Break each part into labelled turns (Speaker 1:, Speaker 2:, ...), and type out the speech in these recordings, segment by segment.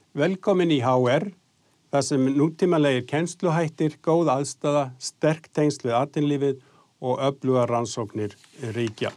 Speaker 1: Velkomin í HR, þar sem nútímalegir kennsluhættir, góð aðstaða, sterk tengsl við atvinnulífið og öflugar rannsóknir ríkja.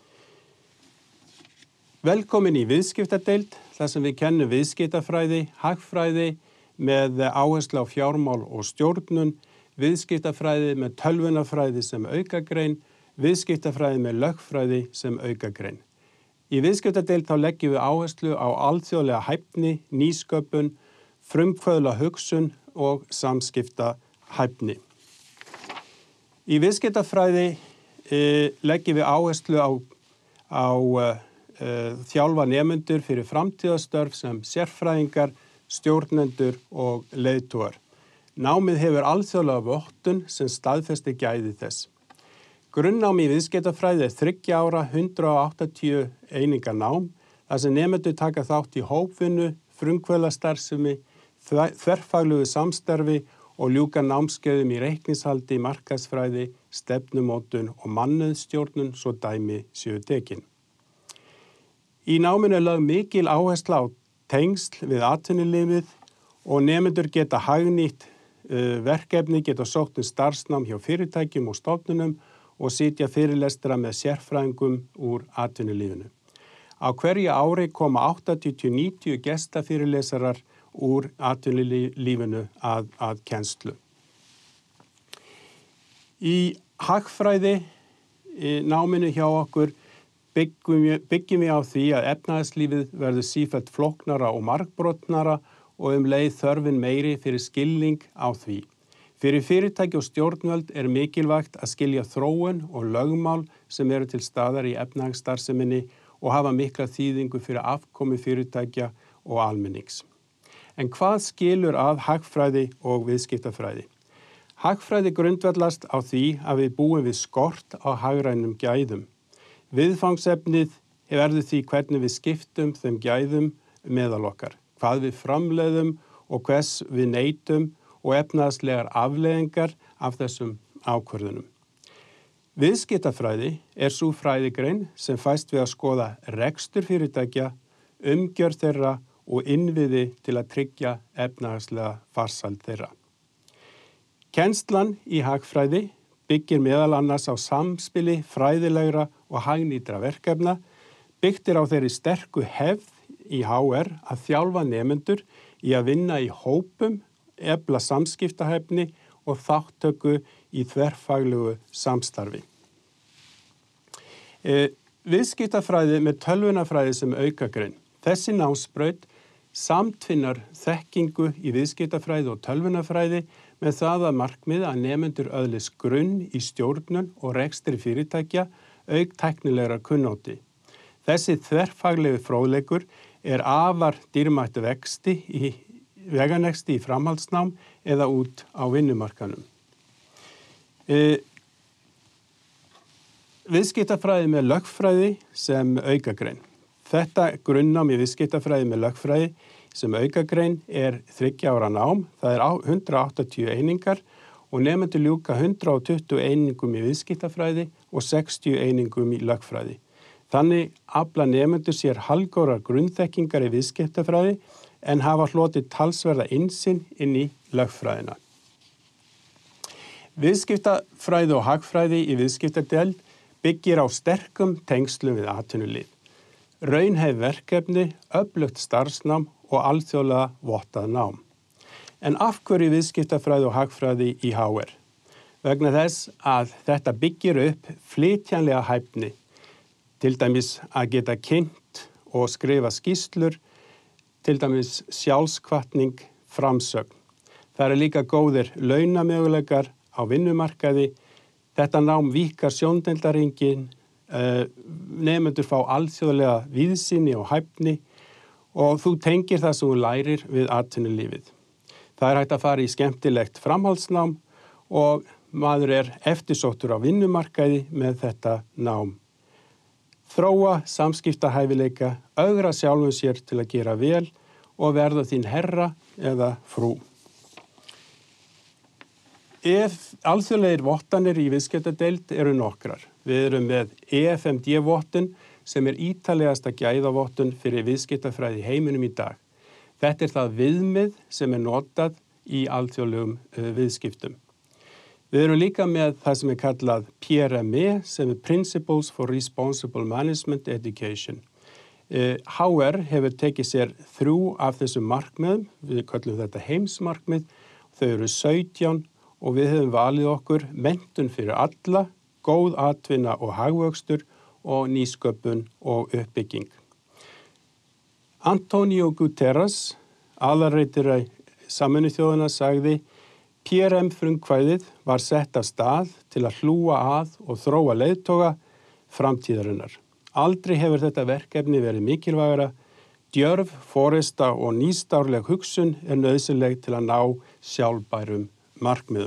Speaker 1: Velkomin í viðskiptadeild, þar sem við kennum viðskiptafræði, hagfræði með áherslu á fjármál og stjórnun, viðskiptafræði með tölvunarfræði sem aukagrein, viðskiptafræði með lögfræði sem aukagrein. Í viðskiptadeild þá leggjum við áherslu á alþjóðlega hæfni, nýsköpun, frumkvöðla hugsun og samskiptahæfni. Í viðskiptafræði leggjum við áherslu á þjálfa nemendur fyrir framtíðarstörf sem sérfræðingar, stjórnendur og leiðtogar. Námið hefur alþjóðlega vottun sem staðfestir gæði þess. Grunnnám í viðskiptafræði 3 ára 180 eininga nám, þar sem nemendur taka þátt í hópvinnu, frumkvöðlastarfsemi, þverfaglugu samstarfi og ljúka námskeiðum í reikningshaldi, markaðsfræði, stefnumótun og mannauðsstjórnun svo dæmi séu tekin. Í náminu er lögð mikil áhersla á tengsl við atvinnulífið og nemendur geta hagnýtt verkefni, geta sótt starfsnám hjá fyrirtækjum og stofnunum og sitja fyrirlestra með sérfræðingum úr atvinnulífinu. Á hverju ári koma 80-90 gestafyrirlesarar úr atvinnulífinu að kennslu. Í hagfræði náminu hjá okkur byggjum við á því að efnahagslífið verður sífellt flóknara og margbrotnara og leið þörfin meiri fyrir skilning á því. Fyrir fyrirtæki og stjórnvöld er mikilvægt að skilja þróun og lögmál sem eru til staðar í efnahagsstarfseminni og hafa mikla þýðingu fyrir afkomu fyrirtækja og almennings. En hvað skilur að hagfræði og viðskiptafræði? Hagfræði grundvallast á því að við búum við skort á hagrænum gæðum. Viðfangsefnið verður því hvernig við skiptum þeim gæðum meðal okkar, hvað við framleiðum og hvers við neytum og efnahagslegar afleiðingar af þessum ákvörðunum. Viðskiptafræði er sú fræðigrein sem fæst við að skoða rekstur fyrirtækja, umgjörð þeirra og innviði til að tryggja efnahagslega farsæld þeirra. Kennslan í hagfræði byggir meðal annars á samspili fræðilegra og hagnýtra verkefna, byggtir á þeirri sterku hefð í HR að þjálfa nemendur í að vinna í hópum, efla samskiptahæfni og þátttöku í þverfaglugu samstarfi. Viðskiptafræði með tölvunarfræði sem aukagrein. Þessi námsbraut samtvinnar þekkingu í viðskiptafræði og tölvunarfræði með það að markmiði að nemendur öðlist grunn í stjórnun og rekstri fyrirtækja auk tæknilegra kunnáttu. Þessi þverfaglegu fróðleikur er afar dýrmætt veganexti í framhaldsnám eða út á vinnumarkanum. Viðskiptafræði með lögfræði sem aukagrein. Þetta grunnnám í viðskiptafræði með lögfræði sem aukagrein er 3 ára nám, það er 180 einingar og nemendur ljúka 120 einingum í viðskiptafræði og 60 einingum í lögfræði. Þannig afla nemendur sér hálfgóðrar grunnþekkingar í viðskiptafræði en hafa hlotið talsverða innsýn inn í lögfræðina. Viðskiptafræði og hagfræði í viðskiptadeild byggir á sterkum tengslum við atvinnulíf. Raunhæf verkefni, öflugt starfsnám og alþjóðlega vottað nám. En af hverju viðskiptafræði og hagfræði í HR? Vegna þess að þetta byggir upp flytjanlega hæfni, til dæmis að geta kynnt og skrifa skýrslur, til dæmis sjálfshvatning, framsögn. Það eru líka góðir launamöguleikar á vinnumarkaði. Þetta nám víkkar sjóndeildarhringinn, nemendur fá alþjóðlega víðsýni og hæfni og þú tengir það sem þú lærir við atvinnulífið. Það er hægt að fara í skemmtilegt framhaldsnám og maður er eftirsóttur á vinnumarkaði með þetta nám. Þróa samskiptahæfileika, ögra sjálfum sér til að gera vel og verða þín herra eða frú. Alþjóðlegir vottanir í viðskiptadeild eru nokkrar. Við erum með EFMD-vottun sem er ítalegasta gæðavottun fyrir viðskiptafræði í heiminum í dag. Þetta það viðmið sem notað í alþjóðlegum viðskiptum. Við erum líka með það sem kallað PRME, sem Principles for Responsible Management Education. HR hefur tekið sér 3 af þessum markmiðum, við kallum þetta heimsmarkmið, þau eru 17 og við höfum valið okkur menntun fyrir alla, góð atvinna og hagvöxtur og nýsköpun og uppbygging. Antonio Guterres, aðalritari Sameinuðu þjóðanna, sagði: PRM-frumkvæðið var sett af stað til að hlúa að og þróa leiðtoga framtíðarinnar. Aldrei hefur þetta verkefni verið mikilvægara. Djörf, forysta og nýstárleg hugsun nauðsynleg til að ná sjálfbærum markmiðum.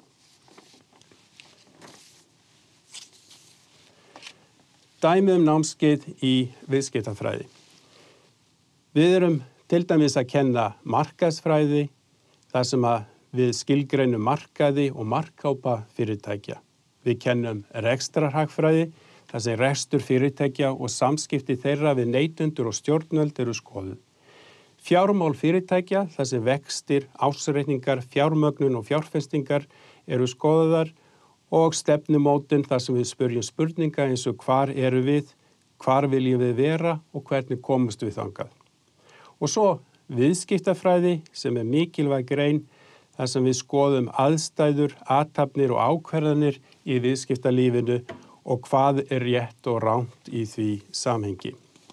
Speaker 1: Dæmi námskeið í viðskiptafræði. Við erum til dæmis að kenna markaðsfræði, þar sem við skilgreinum markaði og markápa fyrirtækja. Við kennum rekstrarhagfræði, þar sem rekstur fyrirtækja og samskipti þeirra við neytendur og stjórnvöld eru skoðuð. Fjármál fyrirtækja, þar sem vextir, ársreikningar, fjármögnun og fjárfestingar eru skoðaðar, og stefnumótun, þar sem við spyrjum spurninga eins og hvar eru við, hvar viljum við vera og hvernig komumst við þangað. Og svo viðskiptafræði, sem mikilvæg grein, þar sem við skoðum aðstæður, athafnir og ákvarðanir í viðskiptalífinu og hvað rétt og rangt í því samhengi.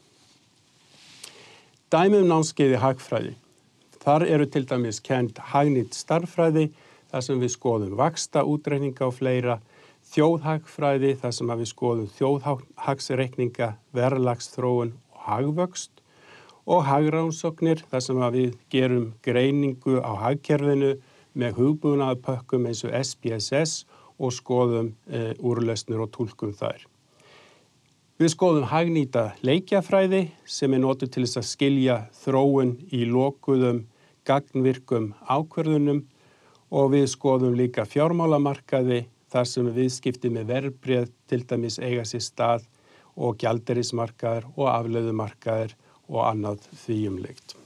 Speaker 1: Dæmi námskeiði hagfræði. Þar eru til dæmis kennd hagnýtt starffræði, þar sem við skoðum vaxtaútreikninga og fleira, þjóðhagfræði, þar sem við skoðum þjóðhagsreikninga, verðlagsþróun og hagvöxt, og hagrannsóknir, þar sem við gerum greiningu á hagkerfinu með hugbúnaðarpökkum eins og SPSS og skoðum úrlausnir og túlkum þær. Við skoðum hagnýta leikjafræði sem notuð til þess að skilja þróun í lokuðum, gagnvirkum ákvörðunum, og við skoðum líka fjármálamarkaði, þar sem viðskipti með verðbréf til dæmis eiga sér stað, og gjaldeyrismarkaðir og afleiðumarkaðir og annað því líkt.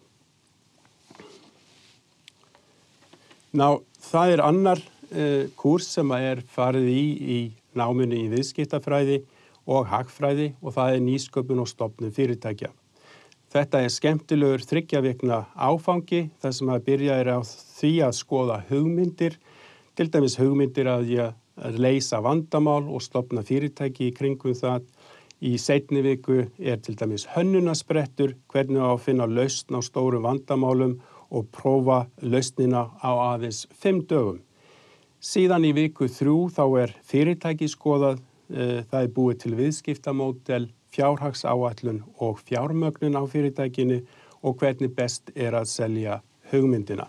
Speaker 1: Það annar kúrs sem farið í náminu í viðskiptafræði og hagfræði, og það nýsköpun og stofnun fyrirtækja. Þetta skemmtilegur 3 vikna áfangi, þar sem byrjaði á því að skoða hugmyndir, til dæmis hugmyndir að leysa vandamál og stofna fyrirtæki í kringum það. Í seinni viku til dæmis hönnunarsprettur, hvernig að finna lausn á stórum vandamálum og prófa lausnina á aðeins 5 dögum. Síðan í viku 3 þá fyrirtæki skoðað, það búið til viðskiptamódel, fjárhagsáætlun og fjármögnun á fyrirtækinu og hvernig best að selja hugmyndina.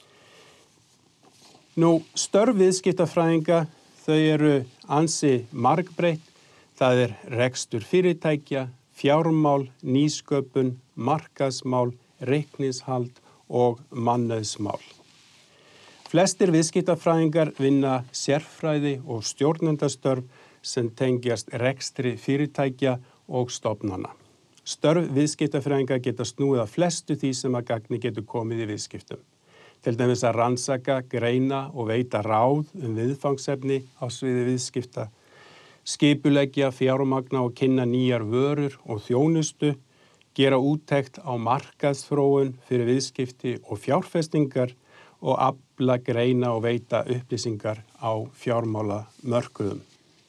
Speaker 1: Störf viðskiptafræðinga, þau eru ansi margbreytt. Það rekstur fyrirtækja, fjármál, nýsköpun, markaðsmál, reikningshald og mannauðsmál. Flestir viðskiptafræðingar vinna sérfræði og stjórnendastörf sem tengjast rekstri fyrirtækja og stofnana. Störf viðskiptafræðinga geta snúið að flestu því sem að gagni getur komið í viðskiptum. Til dæmis að rannsaka, greina og veita ráð viðfangsefni á sviði viðskipta, skipuleggja, fjármagna og kynna nýjar vörur og þjónustu, gera úttekt á markaðsþróun fyrir viðskipti og fjárfestingar og afla, greina og veita upplýsingar á fjármálamörkuðum.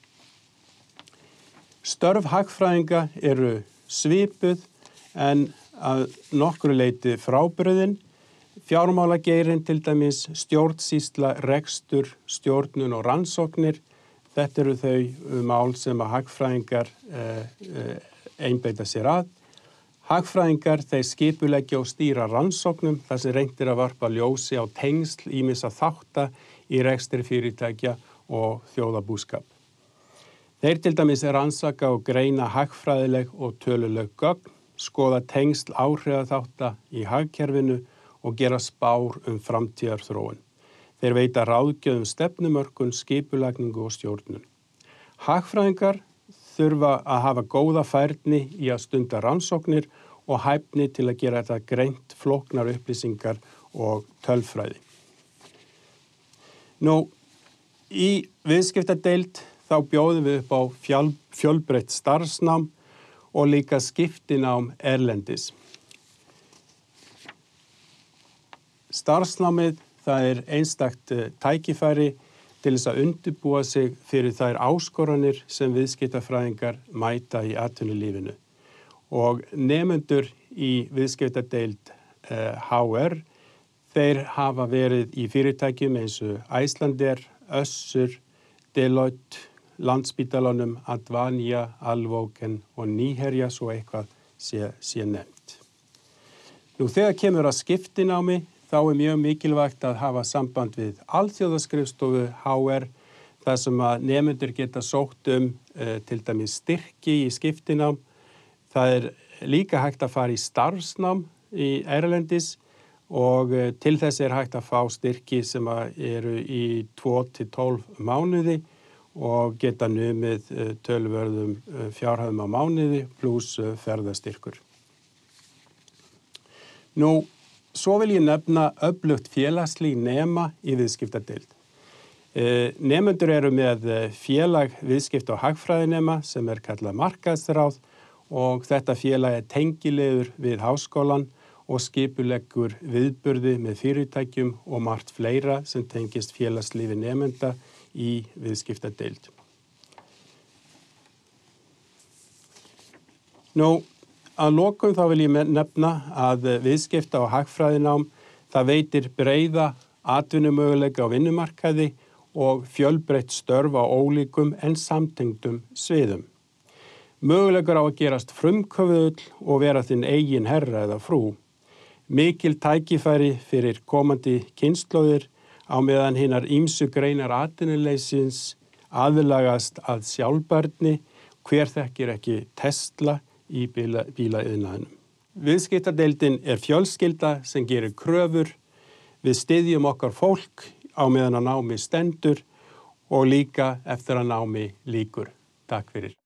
Speaker 1: Störf hagfræðinga eru svipuð en að nokkru leyti frábrugðin. Fjármálageirinn til dæmis, stjórnsýsla, rekstur, stjórnun og rannsóknir. Þetta eru þau mál sem að hagfræðingar einbeita sér að. Hagfræðingar þeir skipuleggja og stýra rannsóknum þar sem reynt að varpa ljósi á tengsl ýmissa þátta í rekstri fyrirtækja og þjóðarbúskap. Þeir til dæmis rannsaka og greina hagfræðileg og töluleg gögn, skoða tengsl áhrifaþátta í hagkerfinu og gera spár framtíðarþróun. Þeir veita ráðgjöf stefnumörkun, skipulagningu og stjórnun. Hagfræðingar þurfa að hafa góða færni í að stunda rannsóknir og hæfni til að gera þetta greint flóknar upplýsingar og tölfræði. Nú, í viðskiptadeild þá bjóðum við upp á fjölbreytt starfsnám og líka skiptinám erlendis. Starfsnámið það einstakt tækifæri til þess að undirbúa sig fyrir þær áskoranir sem viðskiptafræðingar mæta í atvinnulífinu. Og nemendur í viðskiptadeild HR, þeir hafa verið í fyrirtækjum eins og Icelandair, Össur, Deloitte, Landspítalanum, Advania, Alvoken og Nýherja, svo eitthvað sé nefnt. Nú þegar kemur að skiptinámi, þá mjög mikilvægt að hafa samband við alþjóðaskrifstofu HR, þar sem að nemendur geta sótt til dæmis styrki í skiptinám. Það líka hægt að fara í starfsnám í erlendis og til þess hægt að fá styrki sem eru í 2 til 12 mánuði og geta numið töluvörðum fjárhæðum á mánuði pluss ferðastyrkur. Nú, svo vil ég nefna öflugt félagslíf nema í viðskiptadeild. Nemendur eru með félag viðskipta- og hagfræðinema sem kallað markaðsráð og þetta félag tengilegur við háskólann og skipuleggur viðburði með fyrirtækjum og margt fleira sem tengist félagslífi nemenda í viðskiptadeild. Nú, að lokum þá vil ég nefna að viðskipta- og hagfræðinám það veitir breiða atvinnumöguleika á vinnumarkaði og fjölbreytt störf á ólíkum en samtengdum sviðum. Möguleikar á að gerast frumkvöðull og vera þinn eigin herra eða frú. Mikil tækifæri fyrir komandi kynslóðir á meðan hinar ýmsu greinar atvinnuleysins aðlagast að sjálfbærni, hver þekkir ekki Tesla í bílaiðnaðinum. Viðskiptadeildin fjölskylda sem gerir kröfur, við styðjum okkar fólk á meðan að námi stendur og líka eftir að námi lýkur. Takk fyrir.